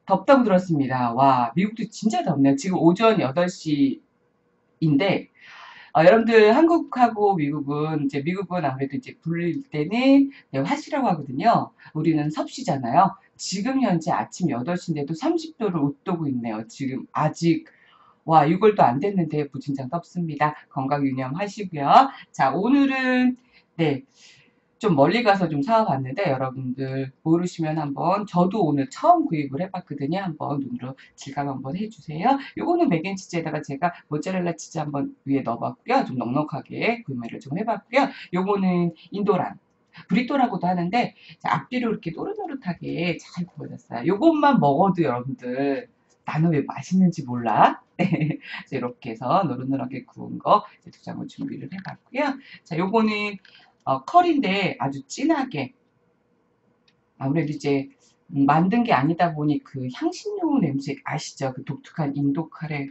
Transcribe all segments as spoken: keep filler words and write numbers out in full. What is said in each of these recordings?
덥다고 들었습니다. 와, 미국도 진짜 덥네요. 지금 오전 여덟 시인데, 어, 여러분들 한국하고 미국은 이제 미국은 아무래도 이제 불릴 때는 네, 화시라고 하거든요. 우리는 섭씨잖아요. 지금 현재 아침 여덟 시인데도 삼십 도를 웃도고 있네요. 지금 아직 와 유월도 안 됐는데 무진장 덥습니다. 건강 유념하시고요. 자 오늘은 네. 좀 멀리 가서 좀 사와봤는데 여러분들 모르시면 한번 저도 오늘 처음 구입을 해봤거든요. 한번 눈으로 질감 한번 해주세요. 요거는 맥앤치즈에다가 제가 모짜렐라 치즈 한번 위에 넣어봤고요. 좀 넉넉하게 구매를 좀 해봤고요. 요거는 인도란 브리또라고도 하는데 앞뒤로 이렇게 노릇노릇하게 잘 구워졌어요. 요것만 먹어도 여러분들 나는 왜 맛있는지 몰라? 네. 이렇게 해서 노릇노릇하게 구운 거 두 장을 준비를 해봤고요. 자, 요거는 어, 컬인데 아주 진하게 아무래도 이제 음, 만든 게 아니다 보니 그 향신료 냄새 아시죠? 그 독특한 인도 카레.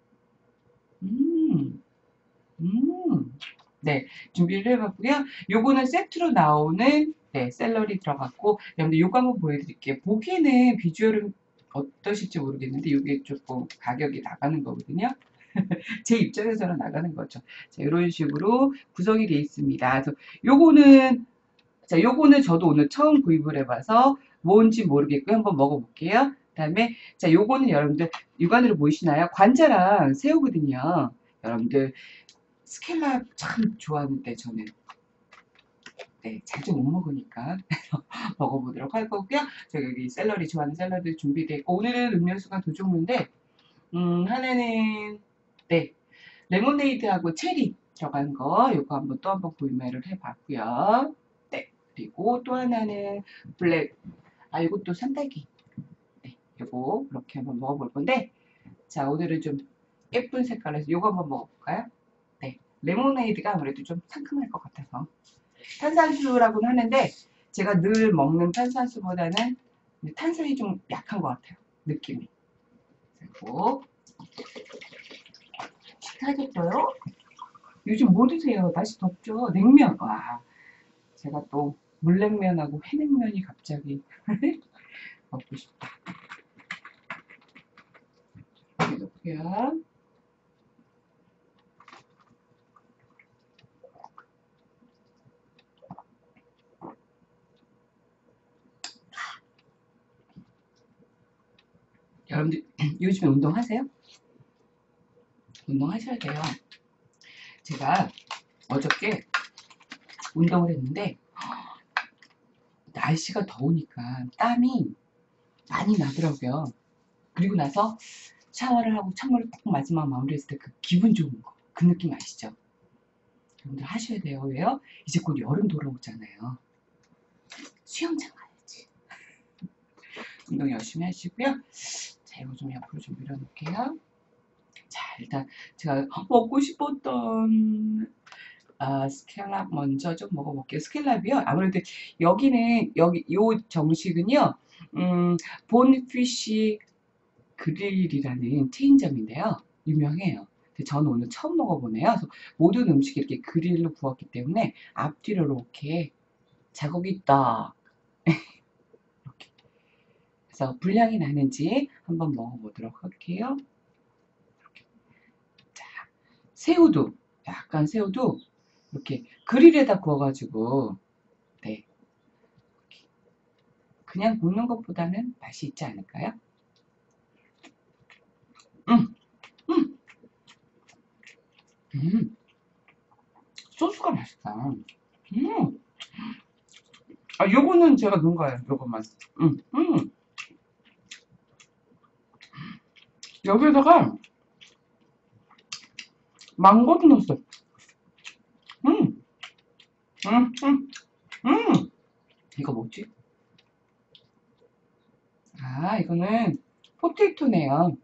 음, 음. 네, 준비를 해봤고요. 요거는 세트로 나오는 네, 샐러리 들어갔고, 여러분들 요거 한번 보여드릴게요. 보기에는 비주얼은 어떠실지 모르겠는데, 요게 조금 가격이 나가는 거거든요. 제 입장에서는 나가는 거죠. 자, 이런 식으로 구성이 되어 있습니다. 그래서 요거는 자, 요거는 저도 오늘 처음 구입을 해봐서 뭔지 모르겠고 한번 먹어볼게요. 그다음에 자, 요거는 여러분들 육안으로 보이시나요? 관자랑 새우거든요. 여러분들 스켈라 참 좋아하는데 저는 네, 자주 못 먹으니까 먹어보도록 할 거고요. 저 여기 샐러리 좋아하는 샐러리 준비되어 있고 오늘은 음료수가 두 종류인데 음, 하나는 네, 레모네이드하고 체리 들어간 거 요거 한번 또 한번 구매를 해봤고요. 네, 그리고 또 하나는 블랙 아 이것도 산딸기 네, 요거 이렇게 한번 먹어볼 건데 자 오늘은 좀 예쁜 색깔에서 요거 한번 먹어볼까요? 네, 레모네이드가 아무래도 좀 상큼할 것 같아서 탄산수라고는 하는데 제가 늘 먹는 탄산수보다는 탄산이 좀 약한 것 같아요 느낌이 그리고 식사하셨어요? 요즘 뭐 드세요? 날씨 덥죠? 냉면. 와, 제가 또 물냉면하고 회냉면이 갑자기 먹고 싶다. 여기 놓고요. 여러분들 요즘에 운동하세요? 운동하셔야 돼요. 제가 어저께 운동을 했는데 날씨가 더우니까 땀이 많이 나더라고요. 그리고 나서 샤워를 하고 찬물을 딱 마지막 마무리했을 때 그 기분 좋은 거. 그 느낌 아시죠? 여러분들 하셔야 돼요. 왜요? 이제 곧 여름 돌아오잖아요. 수영장 가야지. 운동 열심히 하시고요. 자, 이거 좀 옆으로 좀 밀어놓을게요. 자, 일단 제가 먹고 싶었던 아, 스칼랍 먼저 좀 먹어볼게요. 스칼랍이요. 아무래도 여기는 여기 요 정식은요. 음, 본피쉬 그릴이라는 체인점인데요. 유명해요. 근데 저는 오늘 처음 먹어보네요. 그래서 모든 음식이 이렇게 그릴로 구웠기 때문에 앞뒤로 이렇게 자국이 있다. 이렇게. 그래서 불향이 나는지 한번 먹어보도록 할게요. 자, 새우도 약간 새우도 이렇게 그릴에다 구워가지고 네 그냥 굽는 것보다는 맛이 있지 않을까요? 음, 음, 음, 소스가 맛있다. 음, 아 요거는 제가 넣은 거예요. 요것만. 음, 음. 여기다가 망고도 넣었어. 음, 음, 음, 음. 이거 뭐지? 아 이거는 포테이토네요.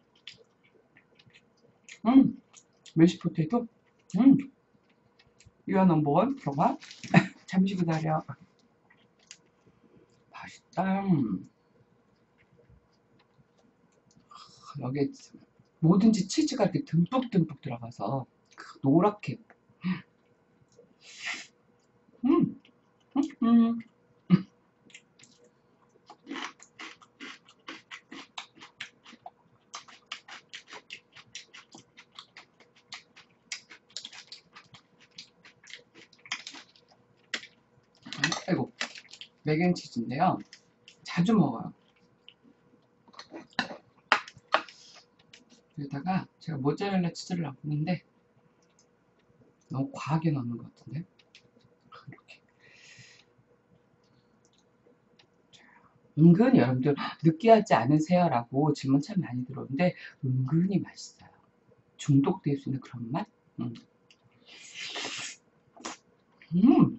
음, 메시 포테이토. 음, 유아 넘버원 들어가. 잠시 기다려. 맛있다. 음. 여기에 뭐든지 치즈가 이렇게 듬뿍듬뿍 들어가서 그 노랗게 음, 음, 음. 아이고, 맥앤치즈인데요. 자주 먹어요. 여기다가 제가 모짜렐라 치즈를 넣었는데 너무 과하게 넣는 것 같은데. 이렇게. 은근히 여러분들 느끼하지 않으세요? 라고 질문 참 많이 들어오는데 은근히 맛있어요. 중독될 수 있는 그런 맛? 음. 음.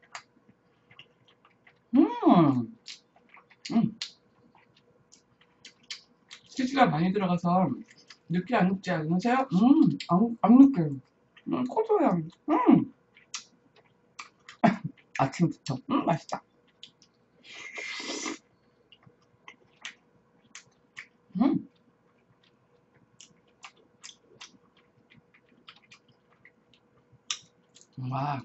음. 음. 치즈가 많이 들어가서 느끼 안 느끼지 않으세요? 음. 안, 안 느껴요. 음. 고소해요. 음. 아침부터. 음. 맛있다. 음. 와.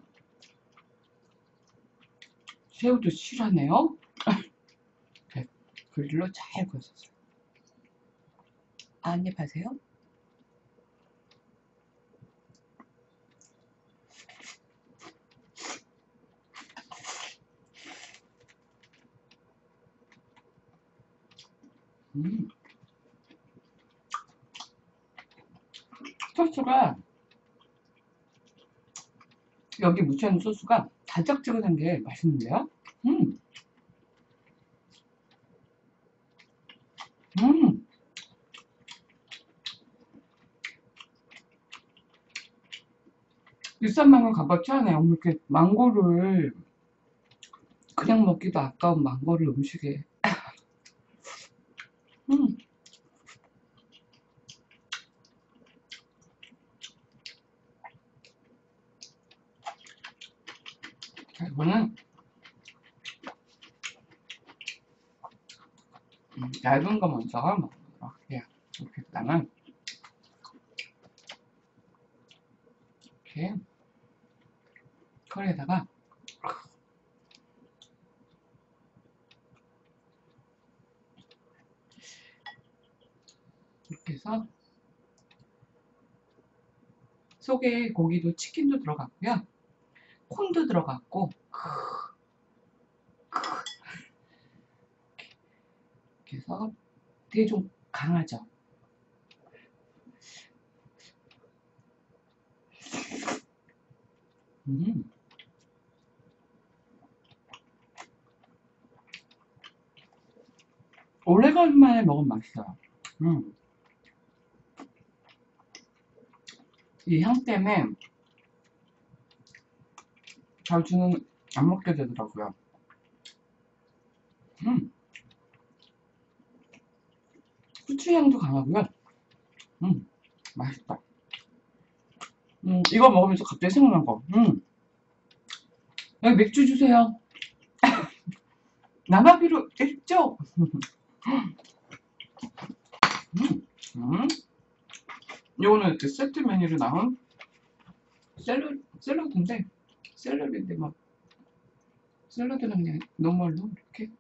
새우도 실하네요. 네, 그릴로 잘 구웠었어요. 안 입하세요? 음. 소스가 여기 묻혀있는 소스가 달짝지근한 게 맛있는데요? 음. 음. 일산 망고 값어치 하네요. 이렇게 망고를 그냥 먹기도 아까운 망고를 음식에. 음. 자, 이거는 음, 얇은 거 먼저 먹도록 할게요. 이렇게 일단은 이렇게 컬에다가 이렇게 해서 속에 고기도 치킨도 들어갔고요. 콘도 들어갔고 이렇게 해서 되게 좀 강하죠. 음. 오래간만에 먹으면 맛있어요. 음. 이 향 때문에 자주는 안 먹게 되더라고요. 음. 후추 향도 강하고요. 음. 맛있다. 음. 이거 먹으면서 갑자기 생각난 거. 음. 여기 맥주 주세요. 남아비로 있죠? 음. 음. 요거는 이렇게 세트 메뉴로 나온 샐러, 샐러드인데 샐러드인데 막 샐러드는 그냥 노멀로 이렇게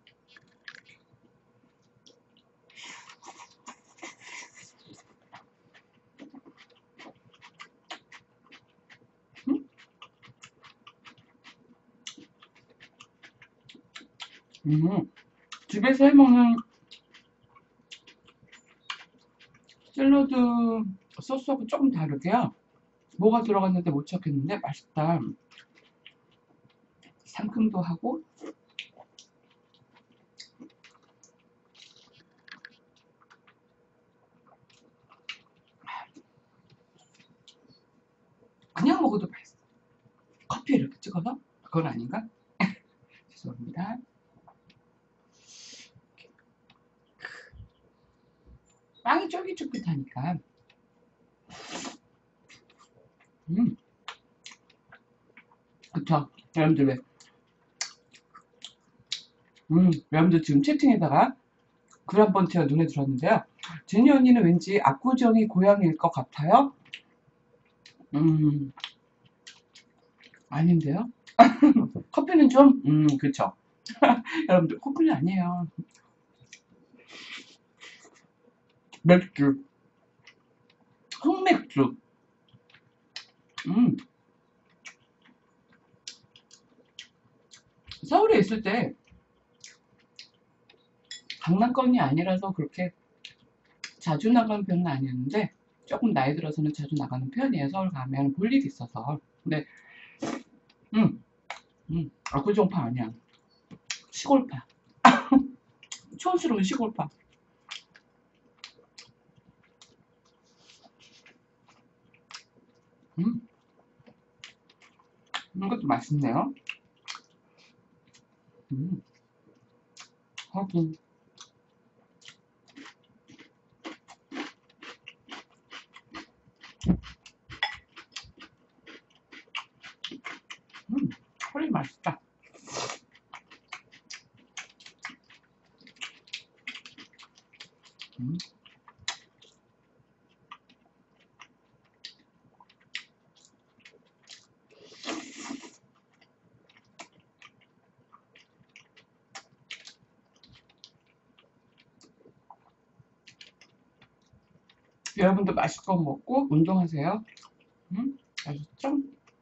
음? 음. 집에서 해먹는 샐러드 소스하고 조금 다르게요. 뭐가 들어갔는데 못 찾겠는데 맛있다. 상큼도 하고 그냥 먹어도 맛있어. 커피 이렇게 찍어서? 그건 아닌가? 죄송합니다. 빵이 쫄깃쫄깃하니까. 음. 그쵸? 여러분들 왜? 음. 여러분들 지금 채팅에다가 글 한 번 제가 눈에 들었는데요. 제니 언니는 왠지 압구정이 고향일 것 같아요? 음. 아닌데요? 커피는 좀, 음, 그쵸. 여러분들, 커피는 아니에요. 맥주. 흑맥주. 음. 서울에 있을 때 강남권이 아니라서 그렇게 자주 나가는 편은 아니었는데 조금 나이 들어서는 자주 나가는 편이에요. 서울 가면 볼 일이 있어서. 근데 음, 음, 압구정파 아니야. 시골파. 촌스러운 시골파. 음, 이것도 맛있네요. 음, 하긴. 음, 헐리 맛있다. 음, 여러분도 맛있게 먹고 운동하세요. 음, 맛있죠?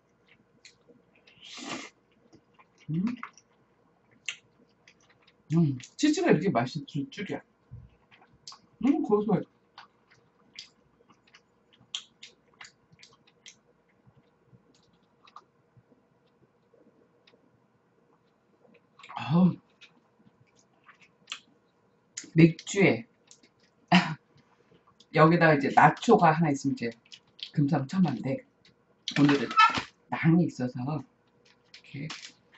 음, 음, 치즈가 이렇게 맛있을 줄이야. 음, 고소해. 아우, 맥주에 여기다가 이제 나초가 하나 있으면 이제 금상첨화인데 오늘은 낭이 있어서 이렇게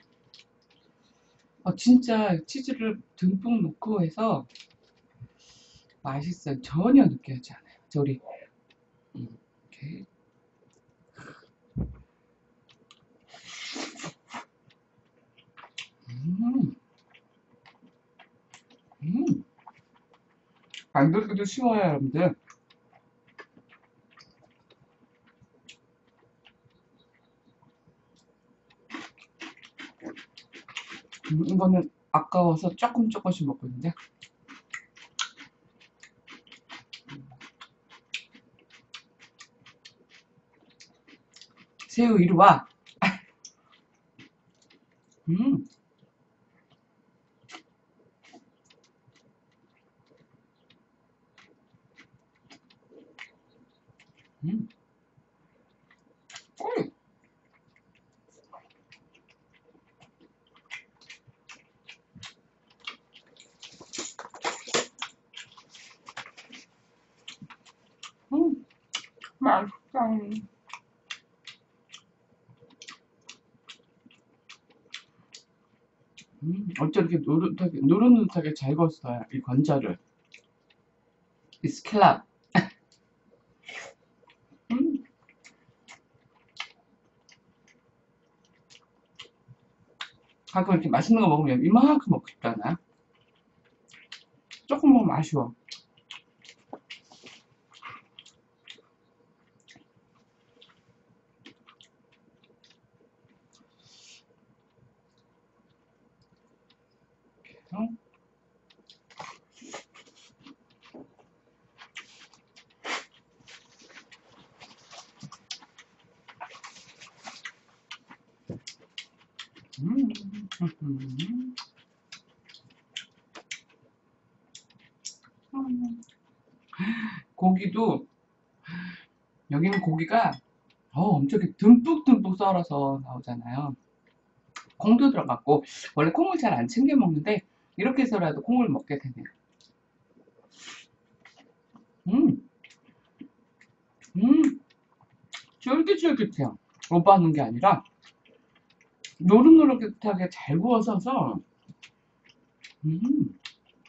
어, 진짜 치즈를 듬뿍 넣고 해서 맛있어요. 전혀 느끼하지 않아요. 저리 음, 이렇게 음, 음, 만들기도 쉬워요, 여러분들. 음, 이거는 아까워서 조금 조금씩 먹고 있는데 새우 이리 와. 음, 음, 꿀. 음, 맛있다. 음, 어쩜 이렇게 노릇하게, 노릇노릇하게 잘 구웠어요. 이 관자를. 이 스칼랍. 음, 가끔 이렇게 맛있는 거 먹으면 이만큼 먹고 싶잖아. 조금 먹으면 아쉬워. 그래서, 음, 음, 음. 고기도, 여기는 고기가 어, 엄청 이렇게 듬뿍듬뿍 썰어서 나오잖아요. 콩도 들어갔고, 원래 콩을 잘 안 챙겨 먹는데, 이렇게 해서라도 콩을 먹게 되네요. 음, 음, 쫄깃쫄깃해요. 오버하는 게 아니라, 노릇노릇하게 잘 구워서서, 음,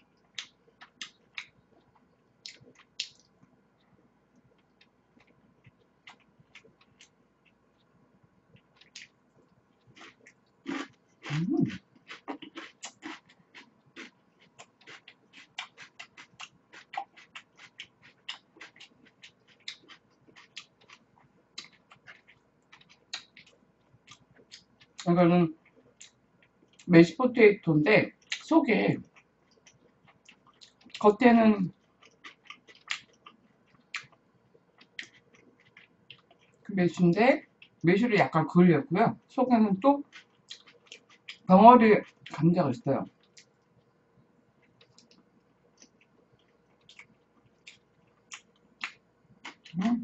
음. 이거는 메시포테이토인데, 속에, 겉에는 그 메쉬인데, 메쉬를 약간 그을렸고요. 속에는 또 덩어리 감자가 있어요. 음.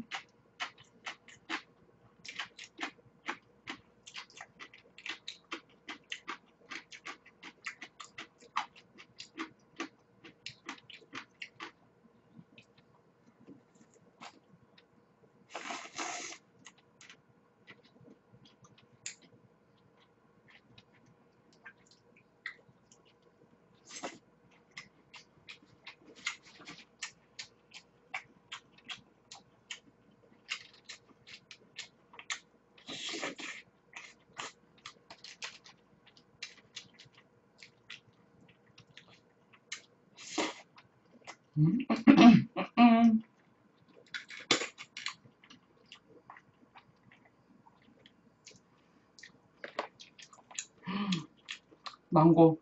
음. 음. 망고.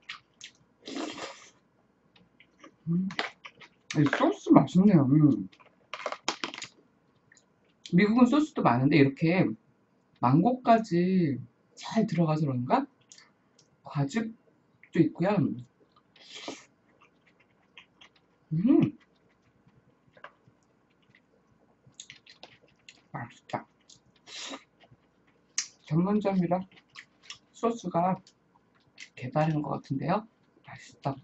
음. 이 소스 맛있네요. 음. 미국은 소스도 많은데 이렇게 망고까지 잘 들어가서 그런가? 과즙도 있고요. 음, 맛있다. 전문점이라 소스가 개발한 것 같은데요. 맛있다.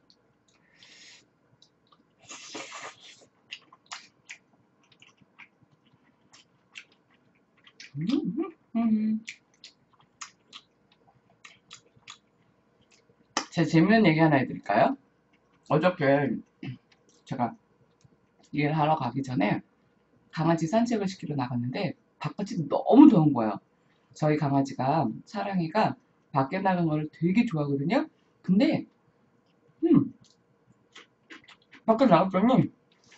음, 음, 음. 제 재밌는 얘기 하나 해드릴까요? 어저께 제가 일하러 가기 전에 강아지 산책을 시키러 나갔는데 바깥이 너무 더운 거예요. 저희 강아지가 사랑이가 밖에 나가는 걸 되게 좋아하거든요. 근데 음, 밖에 나갔더니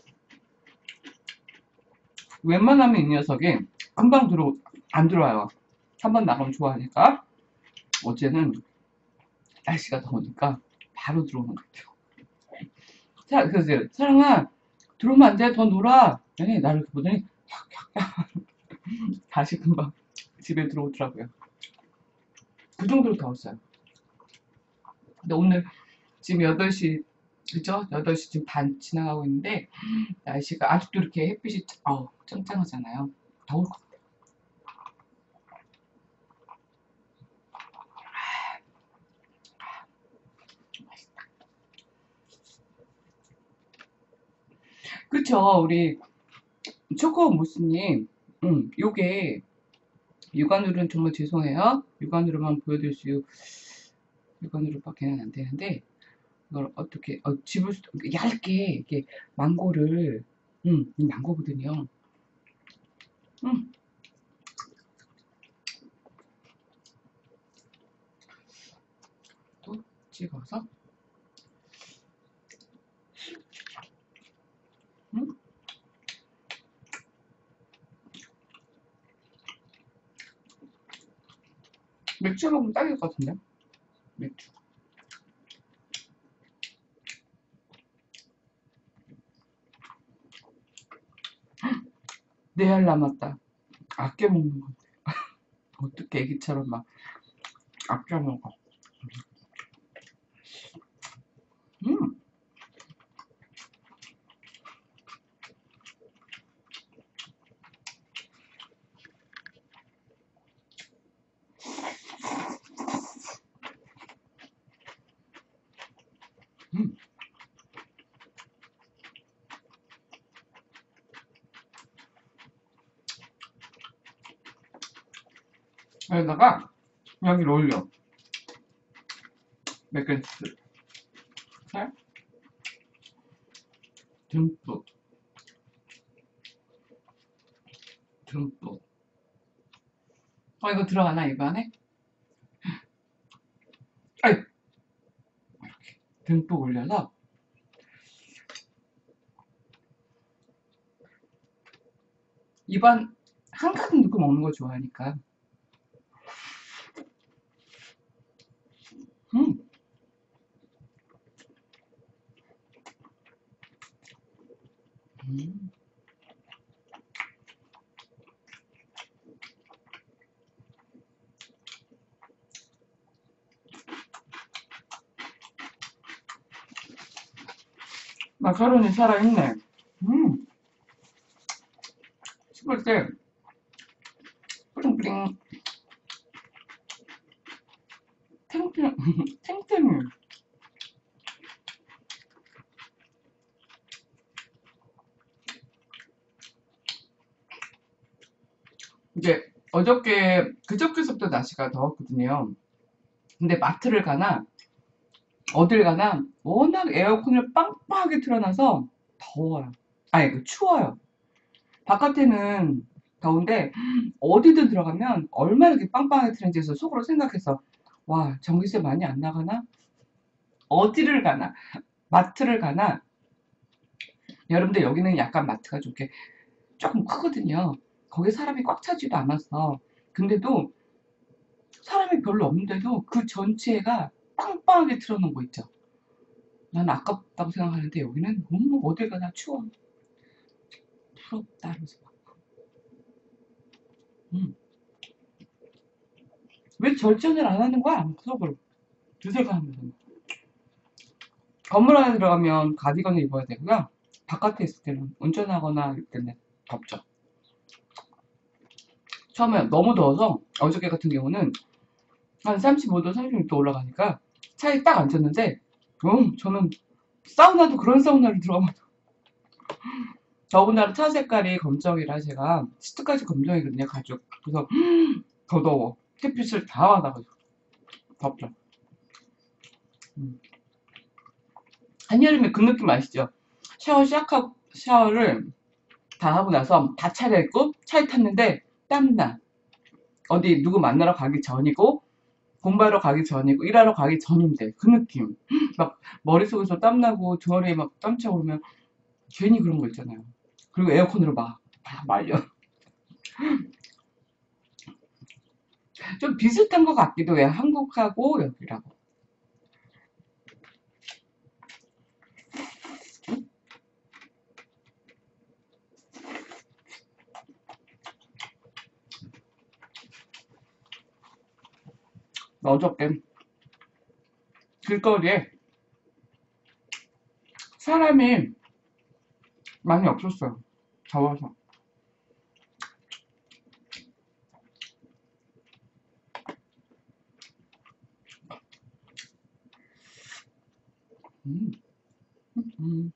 웬만하면 이 녀석이 금방 들어 안 들어와요. 한번 나가면 좋아하니까. 어제는 날씨가 더우니까 바로 들어오는 것 같아요. 자, 그래서 사랑아 들어오면 안 돼. 더 놀아. 아니, 나를 이렇게 보더니 다시 금방 집에 들어오더라고요. 그 정도로 더웠어요. 근데 오늘 지금 여덟 시, 그죠? 여덟 시 지금 반 지나가고 있는데 날씨가 아직도 이렇게 햇빛이 어, 짱짱하잖아요. 더울 것 같아요. 그쵸? 우리 초코 무스님, 음, 요게 육안으로는 정말 죄송해요. 육안으로만 보여드릴 수, 육안으로밖에는 안 되는데 이걸 어떻게 어, 집을 수, 얇게 이렇게 망고를, 음, 이 망고거든요. 음, 또 찍어서, 음, 맥주 먹으면 딱일 것 같은데? 맥주. 네 알 남았다. 아껴 먹는 거. 어떻게 애기처럼 막 아껴 먹어. 음, 음. 여기다가 여기를 올려. 맥앤치즈. 살 듬뿍, 듬뿍. 어, 이거 들어가나, 이거 안에? 아이, 듬뿍 올려서 입안 한가득 넣고 먹는 거 좋아하니까. 음, 음. 마카로니 살아있네. 음, 씹을 때 뿌링뿌링 탱탱 탱탱해. 이제 어저께 그저께서부터 날씨가 더웠거든요. 근데 마트를 가나 어딜 가나 워낙 에어컨을 빵빵하게 틀어놔서 더워요. 아니 그 추워요. 바깥에는 더운데 어디든 들어가면 얼마나 이렇게 빵빵하게 틀는지 해서 속으로 생각해서 와 전기세 많이 안 나가나? 어디를 가나 마트를 가나 여러분들 여기는 약간 마트가 좀 이렇게 조금 크거든요. 거기 사람이 꽉 차지도 않았어. 근데도 사람이 별로 없는데도 그 전체가 빵빵하게 틀어놓은 거 있죠. 난 아깝다고 생각하는데 여기는 음, 어딜 가나 추워. 부럽다 이러면서 막. 음. 왜 절전을 안 하는 거야? 속으로 두세 가면서 건물 안에 들어가면 가디건을 입어야 되고요. 바깥에 있을 때는 운전하거나 이럴 때는 덥죠. 처음에 너무 더워서 어저께 같은 경우는 한 삼십오 도, 삼십육 도 올라가니까 차에 딱 앉았는데 음, 저는 사우나도 그런 사우나를 들어가면 더군다나 차 색깔이 검정이라 제가 시트까지 검정이거든요. 가죽. 그래서 더 더워. 햇빛을 다 받아가지고 덥죠. 음. 한여름에 그 느낌 아시죠? 샤워 시작하고 샤워를 다 하고 나서 다 차려입고 차에 탔는데 땀나. 어디 누구 만나러 가기 전이고 공부하러 가기 전이고 일하러 가기 전인데 그 느낌. 막 머릿속에서 땀나고 등허리에 막 땀차 오르면 괜히 그런 거 있잖아요. 그리고 에어컨으로 막, 막 말려. 좀 비슷한 것 같기도 해요. 한국하고 여기라고. 어저께 길거리에 사람이 많이 없었어요. 더워서. 음, 음.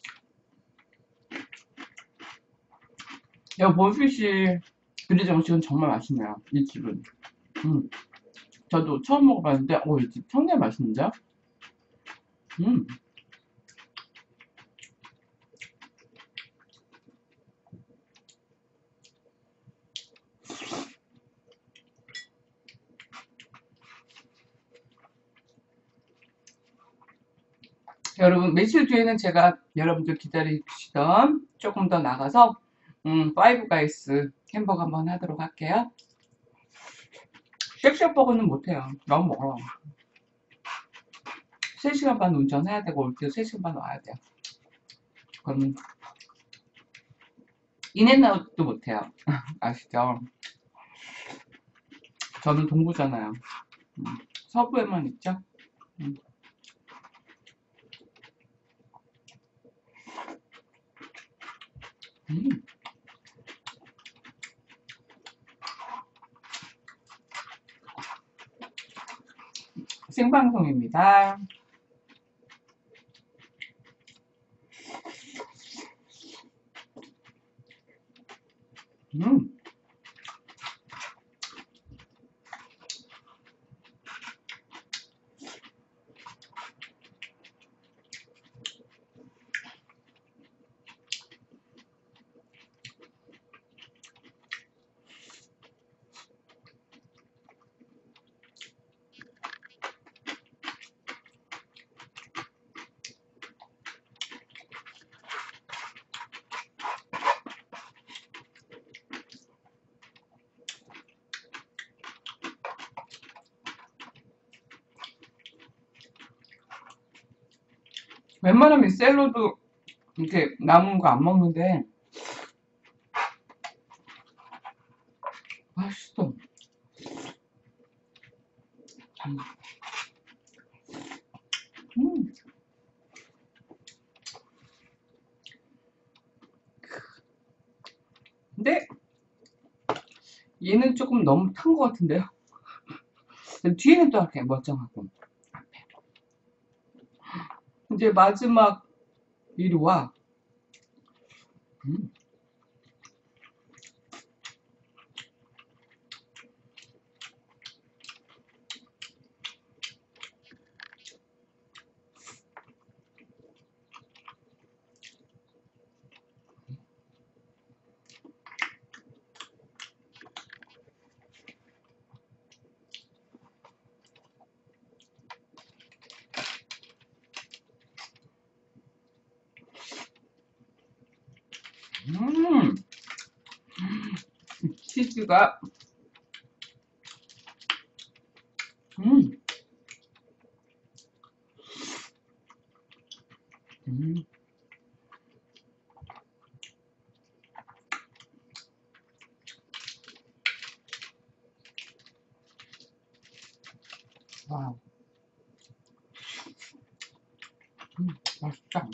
야, 보피시 그리 정식은 정말 맛있네요. 이 집은. 음, 저도 처음 먹어봤는데, 오, 이 집 상당히 맛있는데요? 음, 여러분, 며칠 뒤에는 제가 여러분들 기다리시던 조금 더 나가서, 음, 파이브 가이스 햄버거 한번 하도록 할게요. 쉑쉑버거는 못해요. 너무 멀어. 세 시간 반 운전해야 되고, 올 때 세 시간 반 와야 돼요. 그러면, 인앤아웃도 못해요. 아시죠? 저는 동부잖아요. 음, 서부에만 있죠? 음. 음. 생방송입니다. 음. 웬만하면 샐러드 이렇게 남은 거 안 먹는데 맛있어. 음. 음. 근데 얘는 조금 너무 탄 것 같은데요. 뒤에는 또 이렇게 멀쩡하고. 앞에. 이제 마지막 이리 와. 음. 음, 치즈가, 음, 음, 와우, 음, 맛있다.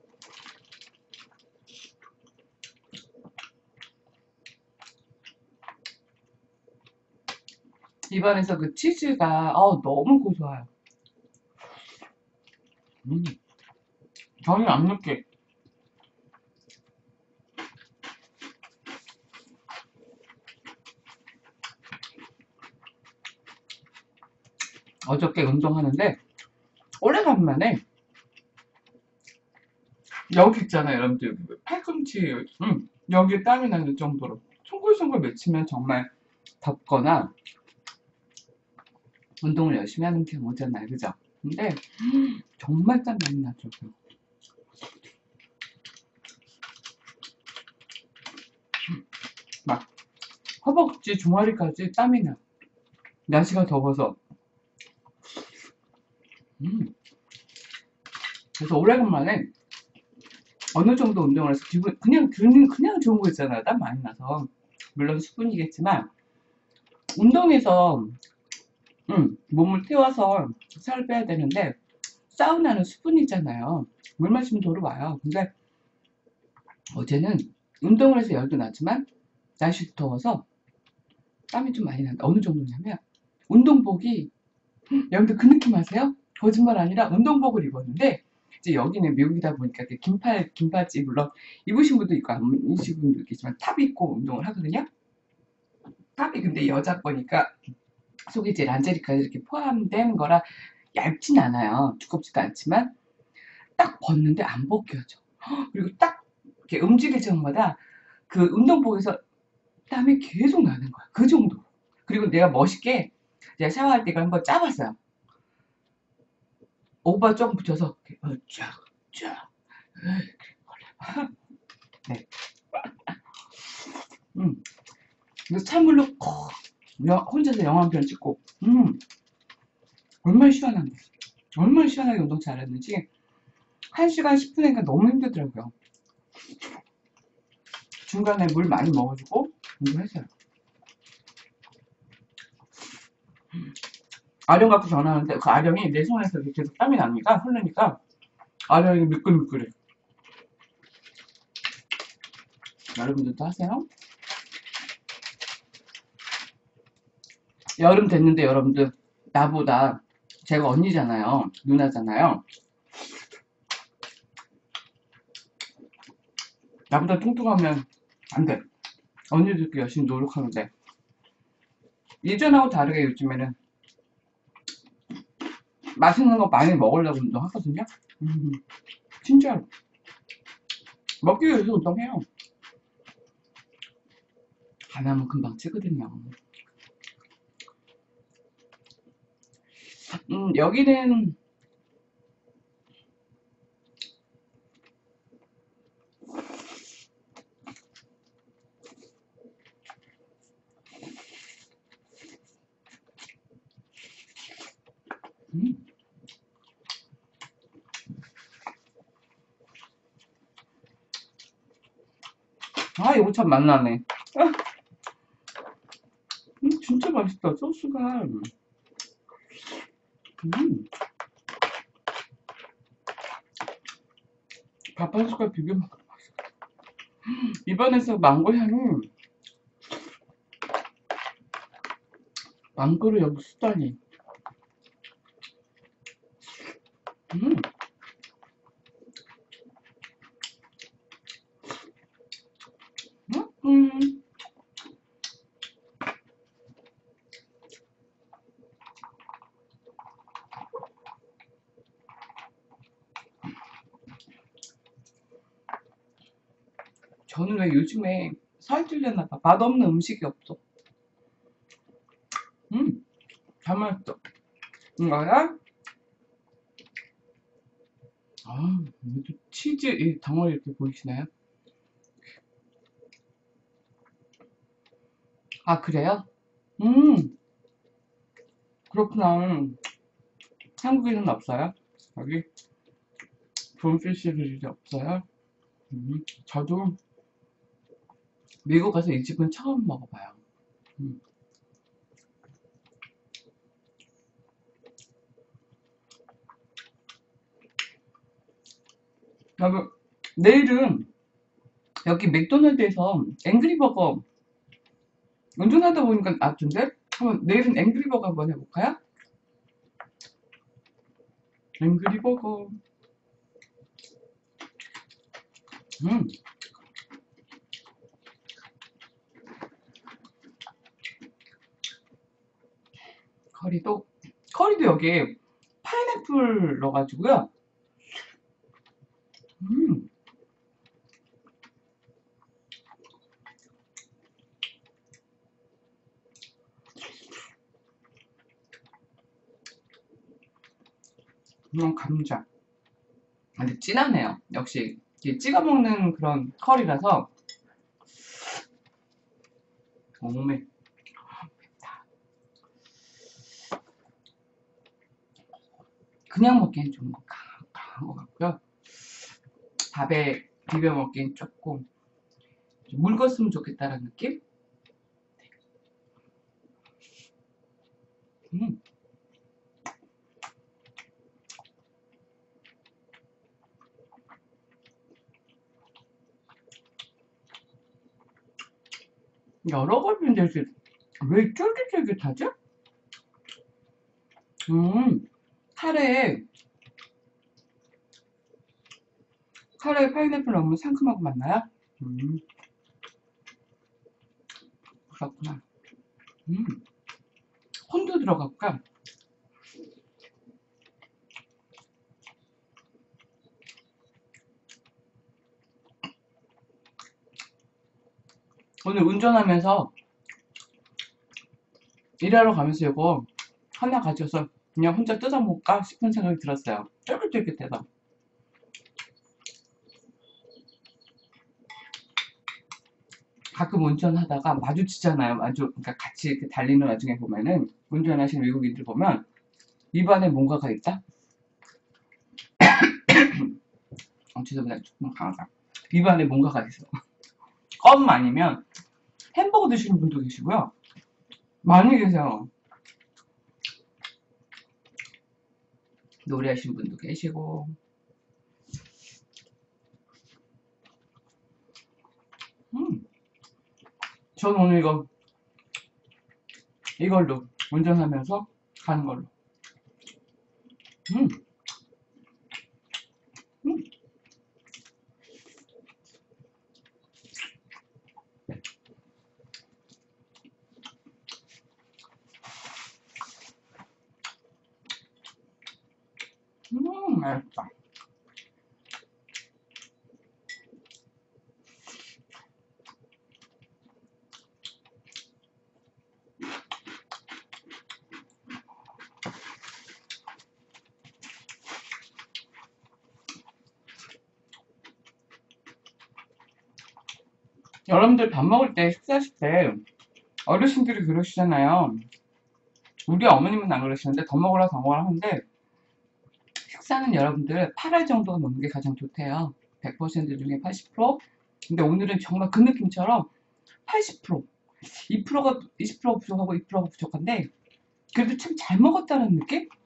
입안에서 그 치즈가, 어, 너무 고소해요. 음, 전혀 안 느끼. 어저께 운동하는데, 오래간만에, 여기 있잖아요, 여러분들. 팔꿈치, 음, 여기 땀이 나는 정도로. 송글송글 맺히면 정말 덥거나, 운동을 열심히 하는 경우잖아요, 그죠? 근데, 정말 땀 많이 나죠. 막, 허벅지, 종아리까지 땀이 나. 날씨가 더워서. 음. 그래서 오래간만에 어느 정도 운동을 해서 기분, 그냥, 그냥, 그냥 좋은 거 있잖아요. 땀 많이 나서. 물론 수분이겠지만, 운동에서, 음, 몸을 태워서 살을 빼야 되는데, 사우나는 수분이잖아요. 물 마시면 도로 와요. 근데 어제는 운동을 해서 열도 나지만, 날씨 더워서 땀이 좀 많이 난다. 어느 정도냐면, 운동복이, 여러분들 그 느낌 아세요? 거짓말 아니라 운동복을 입었는데, 이제 여기는 미국이다 보니까 이렇게 긴팔, 긴바지, 물론 입으신 분도 있고 안 입으신 분도 있겠지만 탑 입고 운동을 하거든요. 탑이 근데 여자 거니까 속에 이제 란제리까지 이렇게 포함된 거라 얇진 않아요. 두껍지도 않지만 딱 벗는데 안 벗겨져. 그리고 딱 이렇게 움직일 적마다 그 운동복에서 땀이 계속 나는 거야. 그 정도. 그리고 내가 멋있게 제가 샤워할 때 이걸 한번 짜봤어요. 오빠 조금 붙여서 이렇게 쫙, 쫙. 네. 음. 그래서 찬물로 콕 혼자서 영화 한 편 찍고 음 얼마나 시원한데 얼마나 시원하게 운동 잘했는지 한 시간 십 분이니까 너무 힘들더라고요. 중간에 물 많이 먹어주고 운동했어요. 아령 갖고 전화하는데 그 아령이 내 손에서 이렇게 계속 땀이 납니까? 흐르니까 아령이 미끌미끌해. 여러분들도 하세요? 여름 됐는데 여러분들 나보다 제가 언니잖아요. 누나잖아요. 나보다 뚱뚱하면 안 돼. 언니들끼리 열심히 노력하는데 예전하고 다르게 요즘에는 맛있는 거 많이 먹으려고 운동하거든요. 음, 진짜로 먹기 위해서 운동해요. 안 하면 금방 찌거든요. 음, 여기는 음, 아 이거 참 맛나네. 아, 음, 진짜 맛있다. 소스가 음, 밥 한 숟갈 비벼 먹어. 입안에서 망고 향이 망고를 여기 쓰다니. 음. 음. 음. 저는 왜 요즘에 살 찔려나 봐. 맛없는 음식이 없어. 음. 잘 맛있어. 이거야? 아, 이것도 치즈 이 덩어리 이렇게 보이시나요? 아, 그래요? 음, 그렇구나. 한국에는 없어요? 여기 돈피쉬들이 없어요? 음, 저도 미국 가서 이 집은 처음 먹어봐요. 음. 여러분, 내일은 여기 맥도날드에서 앵그리버거 운전하다 보니까 아픈데? 한번 내일은 앵그리버거 한번 해볼까요? 앵그리버거. 음, 커리도, 커리도 여기 파인애플 넣어가지고요. 음, 이건 감자. 근데 진하네요. 역시 이게 찍어 먹는 그런 커리라서. 정말 그냥 먹기엔 좀 강한, 강한 것 같고요. 밥에 비벼 먹기엔 조금 좀 묽었으면 좋겠다는 느낌? 음, 여러 가지인데 왜 쫄깃쫄깃하지? 음, 카레에, 카레에 파인애플 넣으면 상큼하고 맞나요? 음, 그렇구나. 음, 콘도 들어갈까? 오늘 운전하면서 일하러 가면서 이거 하나 가져서 그냥 혼자 뜯어 먹을까 싶은 생각이 들었어요. 쫄깃쫄깃해서. 가끔 운전하다가 마주치잖아요. 마주, 그러니까 같이 이렇게 달리는 와중에 보면은 운전하시는 외국인들 보면 입안에 뭔가가 있다? 어, 죄송합니다. 조금 강하다. 입안에 뭔가가 있어. 껌 아니면 햄버거 드시는 분도 계시고요. 많이 계세요. 노래하시는 분도 계시고. 음, 저는 오늘 이거, 이걸로 운전하면서 가는 걸로. 음, 음, 음, 맛있다. 여러분들 밥 먹을 때, 식사하실 때, 어르신들이 그러시잖아요. 우리 어머님은 안 그러시는데, 더 먹으라, 더 먹으라 하는데, 식사는 여러분들 팔 알 정도가 먹는 게 가장 좋대요. 백 퍼센트 중에 팔십 퍼센트? 근데 오늘은 정말 그 느낌처럼 팔십 퍼센트, 이 퍼센트가, 이십 퍼센트 부족하고 이 퍼센트가 부족한데, 그래도 참 잘 먹었다는 느낌?